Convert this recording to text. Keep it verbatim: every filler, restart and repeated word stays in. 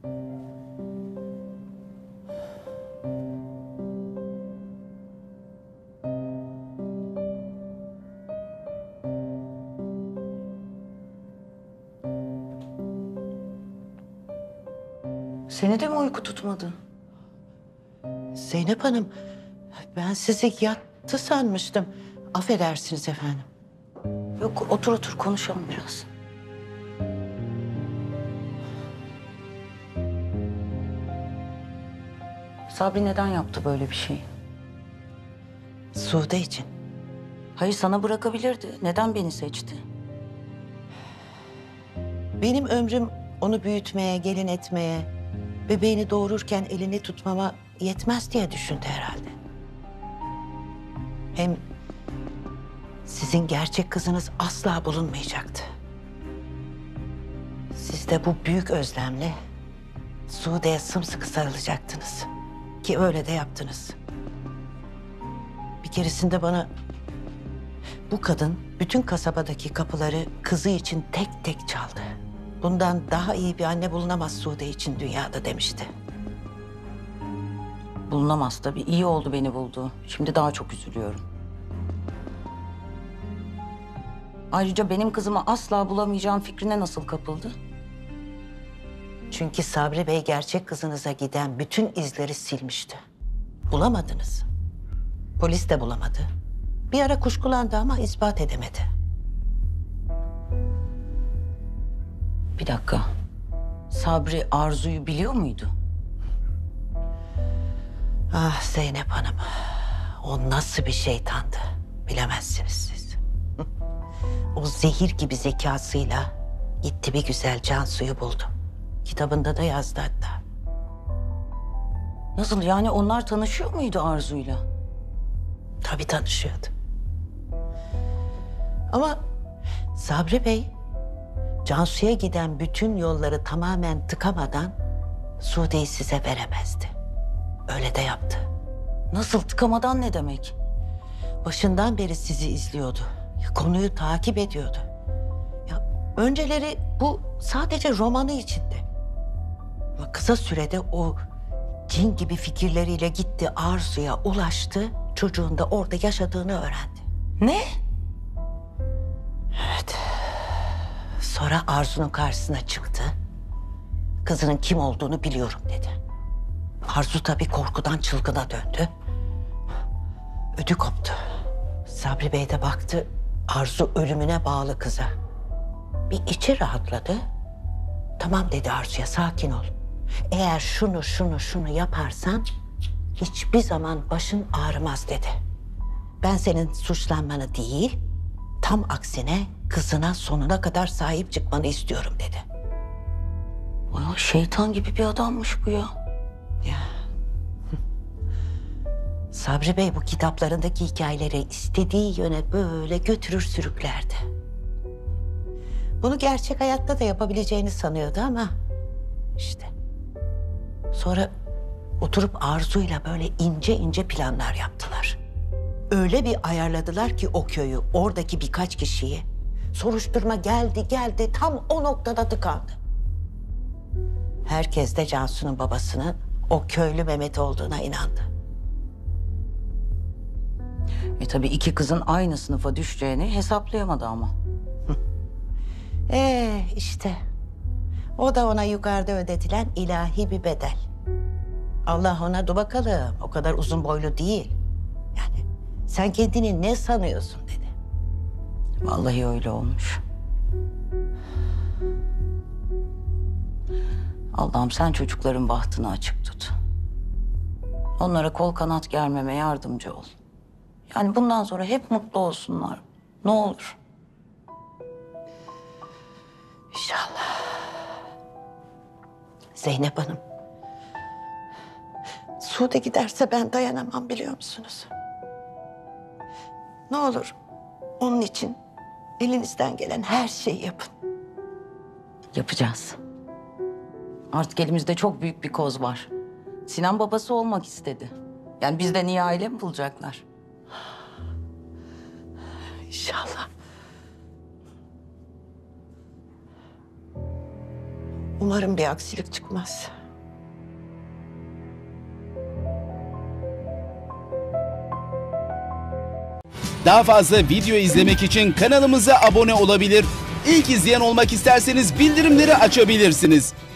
Seni de mi uyku tutmadı? Zeynep Hanım, ben sizi yattı sanmıştım. Affedersiniz efendim. Yok, otur otur konuşalım biraz. Sabri neden yaptı böyle bir şey? Sude için. Hayır, sana bırakabilirdi. Neden beni seçti? Benim ömrüm onu büyütmeye, gelin etmeye, bebeğini doğururken elini tutmama yetmez diye düşündü herhalde. Hem sizin gerçek kızınız asla bulunmayacaktı. Siz de bu büyük özlemle Sude'ye sımsıkı sarılacaktınız. Ki öyle de yaptınız. Bir keresinde bana bu kadın bütün kasabadaki kapıları kızı için tek tek çaldı. Bundan daha iyi bir anne bulunamaz Sude için dünyada demişti. Bulunamaz tabii. İyi oldu beni buldu. Şimdi daha çok üzülüyorum. Ayrıca benim kızımı asla bulamayacağım fikrine nasıl kapıldı? Çünkü Sabri Bey gerçek kızınıza giden bütün izleri silmişti. Bulamadınız. Polis de bulamadı. Bir ara kuşkulandı ama ispat edemedi. Bir dakika. Sabri Arzu'yu biliyor muydu? Ah Zeynep Hanım, o nasıl bir şeytandı bilemezsiniz siz. O zehir gibi zekasıyla gitti bir güzel Cansu'yu buldu. Kitabında da yazdı hatta. Nasıl yani, onlar tanışıyor muydu Arzu'yla? Tabii tanışıyordu. Ama Sabri Bey Cansu'ya giden bütün yolları tamamen tıkamadan Sude'yi size veremezdi. Öyle de yaptı. Nasıl, tıkamadan ne demek? Başından beri sizi izliyordu. Konuyu takip ediyordu. Ya önceleri bu sadece romanı içindi. Ama kısa sürede o cin gibi fikirleriyle gitti, Arzu'ya ulaştı. Çocuğun da orada yaşadığını öğrendi. Ne? Evet. Sonra Arzu'nun karşısına çıktı. Kızının kim olduğunu biliyorum dedi. Arzu tabii korkudan çılgına döndü. Ödü koptu. Sabri Bey de baktı, Arzu ölümüne bağlı kıza. Bir içi rahatladı. Tamam dedi Arzu'ya, sakin ol. Eğer şunu şunu şunu yaparsan hiçbir zaman başın ağrımaz dedi. Ben senin suçlanmanı değil, tam aksine kızına sonuna kadar sahip çıkmanı istiyorum dedi. Aa, şeytan gibi bir adammış bu ya. Ya. Sabri Bey bu kitaplarındaki hikayeleri istediği yöne böyle götürür sürüklerdi. Bunu gerçek hayatta da yapabileceğini sanıyordu ama işte. Sonra oturup Arzu'yla böyle ince ince planlar yaptılar. Öyle bir ayarladılar ki o köyü, oradaki birkaç kişiyi. Soruşturma geldi geldi tam o noktada tıkandı. Herkes de Cansu'nun babasının o köylü Mehmet olduğuna inandı. E tabii iki kızın aynı sınıfa düşeceğini hesaplayamadı ama. Ee işte o da ona yukarıda ödetilen ilahi bir bedel. Allah ona dur bakalım o kadar uzun boylu değil. Yani sen kendini ne sanıyorsun dedi. Vallahi öyle olmuş. Allah'ım sen çocukların bahtını açık tut. Onlara kol kanat germeme yardımcı ol. Yani bundan sonra hep mutlu olsunlar. Ne olur. İnşallah. Zeynep Hanım. Sude giderse ben dayanamam biliyor musunuz? Ne olur onun için elinizden gelen her şeyi yapın. Yapacağız. Artık elimizde çok büyük bir koz var. Sinan babası olmak istedi. Yani bizden iyi aile mi bulacaklar? İnşallah. Umarım bir aksilik çıkmaz. Daha fazla video izlemek için kanalımıza abone olabilir. İlk izleyen olmak isterseniz bildirimleri açabilirsiniz.